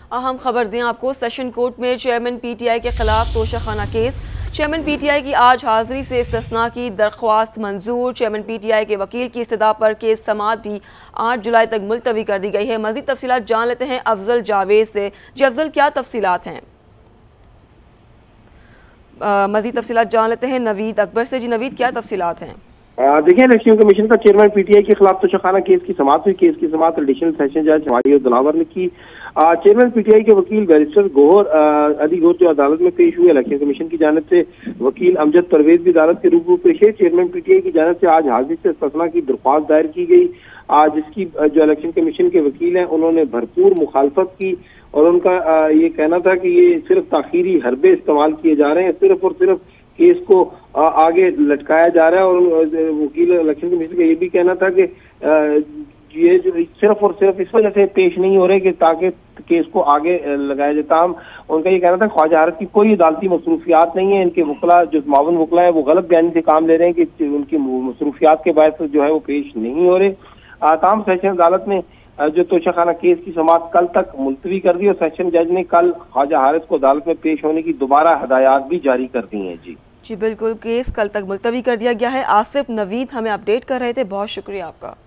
अहम खबर दें आपको, सेशन कोर्ट में चेयरमैन पीटीआई के खिलाफ तोशाखाना केस। चेयरमैन पीटीआई की आज हाजिरी से इस्तिस्ना की दरख्वास्त मंजूर। चेयरमैन पीटीआई के वकील की इस्तदा पर केस समाअत भी 8 जुलाई तक मुलतवी कर दी गई है। मजीद तफसीलात जान लेते हैं अफजल जावेद से। जी अफजल, क्या तफसीलात हैं? मजीद तफसीलात जान लेते हैं नवीद अकबर से। जी नवीद, क्या तफसीलात हैं? देखिए, इलेक्शन कमीशन का चेयरमैन पीटीआई के खिलाफ तोशाखाना केस की समाअत हुई। केस की समाअत एडिशनल सेशन जज हमारी दिलावर ने की। चेयरमैन पीटीआई के वकील बैरिस्टर गोहर अली गोहर जो अदालत में पेश हुए। इलेक्शन कमीशन की जानिब से वकील अमजद परवेज भी अदालत के रूबरू पेश है। चेयरमैन पीटीआई की जानिब से आज हाजिरी से इस्तिस्ना की दरख्वास्त दायर की गई। जिसकी जो इलेक्शन कमीशन के वकील हैं उन्होंने भरपूर मुखालफत की और उनका ये कहना था कि ये सिर्फ ताखीरी हरबे इस्तेमाल किए जा रहे हैं, सिर्फ और सिर्फ केस को आगे लटकाया जा रहा है। और वकील इलेक्शन कमीशन का ये भी कहना था कि ये सिर्फ और सिर्फ इस वजह से पेश नहीं हो रहे कि ताकि केस को आगे लगाया जाए। ताहम उनका ये कहना था ख्वाजा हारत की कोई अदालती मसरूफियात नहीं है। इनके वकला जो मावन वकला है वो गलत बयानी से काम ले रहे हैं कि उनकी मसरूफियात के बायस जो है वो पेश नहीं हो रहे। ताहम सेशन अदालत ने जो तोशाखाना केस की समाअत कल तक मुलतवी कर दी और सेशन जज ने कल ख्वाजा हारिस को अदालत में पेश होने की दोबारा हदायत भी जारी कर दी हैं। जी बिल्कुल, केस कल तक मुलतवी कर दिया गया है। आसिफ नवीद हमें अपडेट कर रहे थे, बहुत शुक्रिया आपका।